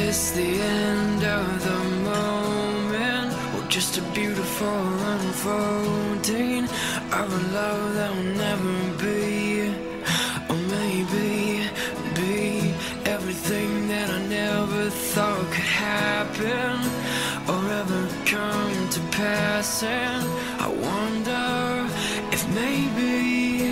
this the end of the moment, or just a beautiful unfolding of a love that will never be? Or maybe be everything that I never thought could happen or ever come to pass. And I wonder if maybe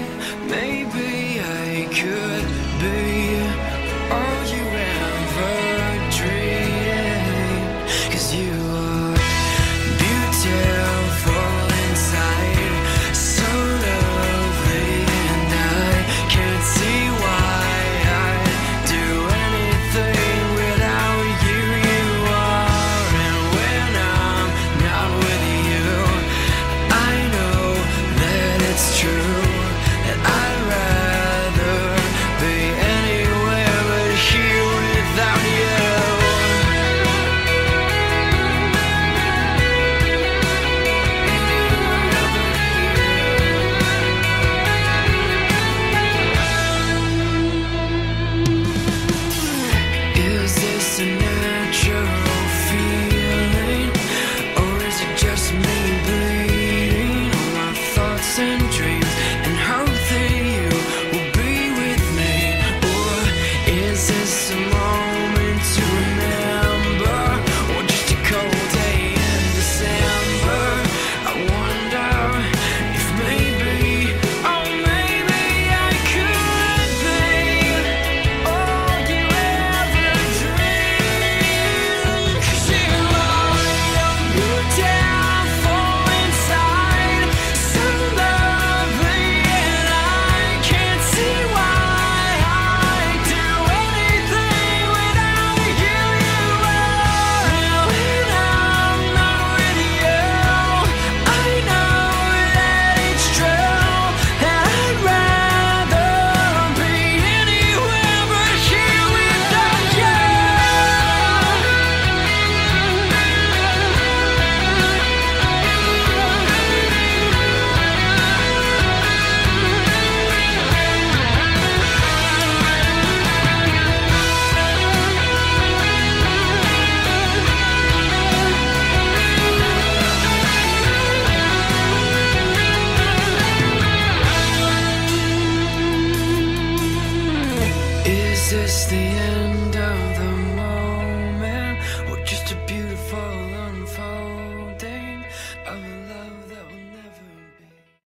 I could be all you ever dreamed. 'Cause you are beautiful inside, so lovely, and I can't see why I'd do anything without you. You are, and when I'm not with you, I know that it's true, that I'd rather be anywhere but here without you. Is this a natural feeling, or is it just me bleeding all my thoughts and dreams and hope that you will be with me? Or is this a moment to remember, or just a cold day in December? I wonder if maybe, oh maybe I could be all you ever dreamed. 'Cause you are beautiful inside, so lovely, and I can't see why I'd do anything without you. You are, and when I'm not with you, I know that it's true, that I'd rather be anywhere but here without you. Is this the end of the moment, or just a beautiful unfolding of a love